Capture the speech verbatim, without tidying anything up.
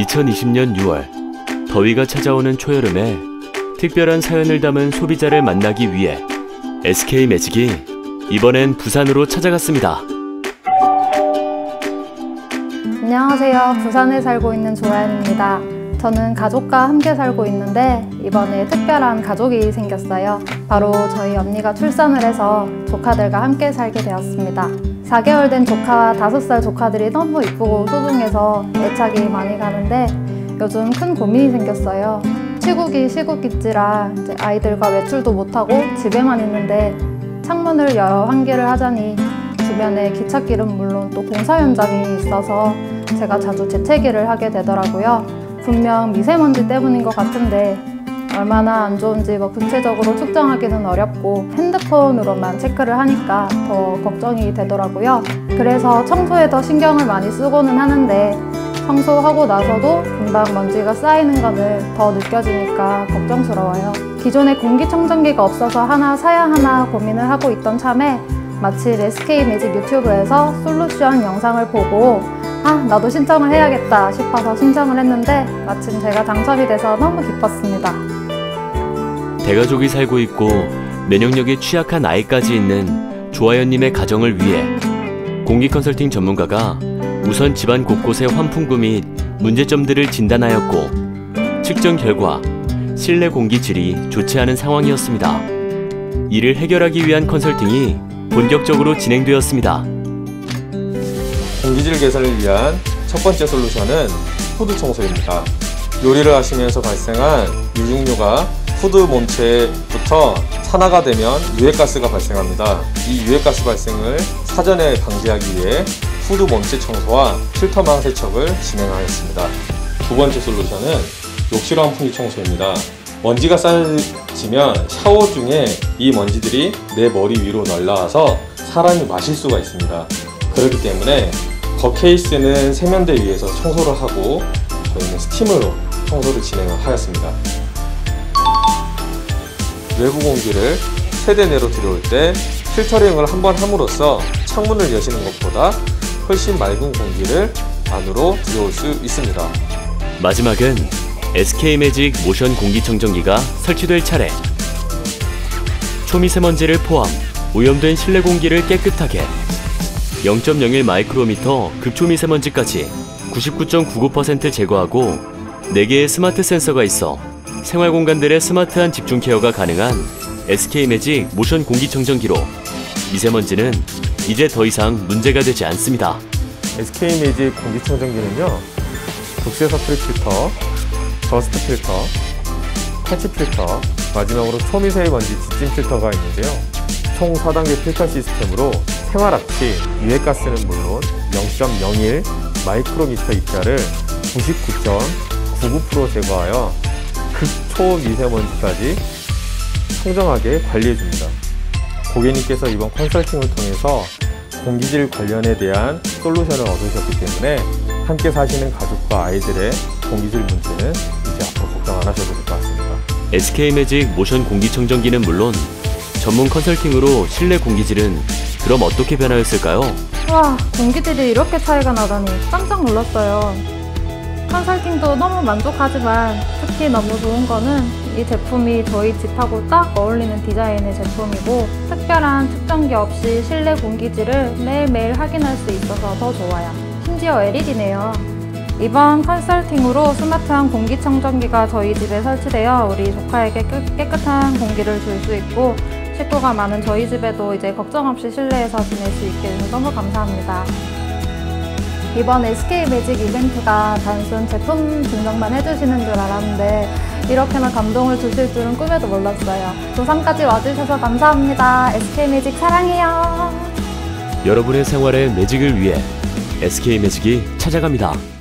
이천이십 년 유월, 더위가 찾아오는 초여름에 특별한 사연을 담은 소비자를 만나기 위해 에스케이매직이 이번엔 부산으로 찾아갔습니다. 안녕하세요. 부산에 살고 있는 조아연입니다. 저는 가족과 함께 살고 있는데 이번에 특별한 가족이 생겼어요. 바로 저희 언니가 출산을 해서 조카들과 함께 살게 되었습니다. 사 개월 된 조카와 다섯 살 조카들이 너무 이쁘고 소중해서 애착이 많이 가는데 요즘 큰 고민이 생겼어요. 시국이 시국일지라 이제 아이들과 외출도 못하고 집에만 있는데 창문을 열어 환기를 하자니 주변에 기찻길은 물론 또 공사 현장이 있어서 제가 자주 재채기를 하게 되더라고요. 분명 미세먼지 때문인 것 같은데 얼마나 안 좋은지 뭐 구체적으로 측정하기는 어렵고 핸드폰으로만 체크를 하니까 더 걱정이 되더라고요. 그래서 청소에 더 신경을 많이 쓰고는 하는데 청소하고 나서도 금방 먼지가 쌓이는 것을 더 느껴지니까 걱정스러워요. 기존에 공기청정기가 없어서 하나 사야 하나 고민을 하고 있던 참에 마침 에스케이매직 유튜브에서 솔루션 영상을 보고 아, 나도 신청을 해야겠다 싶어서 신청을 했는데 마침 제가 당첨이 돼서 너무 기뻤습니다. 대가족이 살고 있고 면역력이 취약한 아이까지 있는 조아연님의 가정을 위해 공기 컨설팅 전문가가 우선 집안 곳곳의 환풍구 및 문제점들을 진단하였고 측정 결과 실내 공기질이 좋지 않은 상황이었습니다. 이를 해결하기 위한 컨설팅이 본격적으로 진행되었습니다. 공기질 개선을 위한 첫 번째 솔루션은 후드 청소입니다. 요리를 하시면서 발생한 유증류가 후드 몸체부터 산화가 되면 유해가스가 발생합니다. 이 유해가스 발생을 사전에 방지하기 위해 후드 몸체 청소와 필터망 세척을 진행하였습니다. 두 번째 솔루션은 욕실 환풍기 청소입니다. 먼지가 쌓여지면 샤워 중에 이 먼지들이 내 머리 위로 날라와서 사람이 마실 수가 있습니다. 그렇기 때문에 겉케이스는 세면대 위에서 청소를 하고 저희는 스팀으로 청소를 진행을 하였습니다. 외부 공기를 세대 내로 들여올 때 필터링을 한번 함으로써 창문을 여시는 것보다 훨씬 맑은 공기를 안으로 들여올 수 있습니다. 마지막은 에스케이매직 모션 공기청정기가 설치될 차례. 초미세먼지를 포함 오염된 실내 공기를 깨끗하게 영 점 영일 마이크로미터 극초미세먼지까지 구십구 점 구구 퍼센트 제거하고 네 개의 스마트 센서가 있어 생활공간들의 스마트한 집중 케어가 가능한 에스케이매직 모션 공기청정기로 미세먼지는 이제 더 이상 문제가 되지 않습니다. 에스케이매직 공기청정기는요, 극세사 프리필터, 더스트 필터, 터치 필터, 마지막으로 초미세먼지 지진 필터가 있는데요. 총 사 단계 필터 시스템으로 생활압치, 유해가스는 물론 영 점 영일 마이크로미터 입자를 구십구 점 구구 퍼센트 제거하여 극초미세먼지까지 청정하게 관리해줍니다. 고객님께서 이번 컨설팅을 통해서 공기질 관련에 대한 솔루션을 얻으셨기 때문에 함께 사시는 가족과 아이들의 공기질 문제는 이제 앞으로 걱정 안 하셔도 될 것 같습니다. 에스케이매직 모션 공기청정기는 물론 전문 컨설팅으로 실내 공기질은 그럼 어떻게 변화했을까요? 와, 공기질이 이렇게 차이가 나다니 깜짝 놀랐어요. 컨설팅도 너무 만족하지만 특히 너무 좋은 거는 이 제품이 저희 집하고 딱 어울리는 디자인의 제품이고 특별한 측정기 없이 실내 공기질을 매일매일 확인할 수 있어서 더 좋아요. 심지어 엘이디네요. 이번 컨설팅으로 스마트한 공기청정기가 저희 집에 설치되어 우리 조카에게 깨끗한 공기를 줄 수 있고 식구가 많은 저희 집에도 이제 걱정 없이 실내에서 지낼 수 있게 돼서 너무 감사합니다. 이번 에스케이매직 이벤트가 단순 제품 증정만 해주시는 줄 알았는데 이렇게나 감동을 주실 줄은 꿈에도 몰랐어요. 부산까지 와주셔서 감사합니다. 에스케이매직 사랑해요. 여러분의 생활의 매직을 위해 에스케이매직이 찾아갑니다.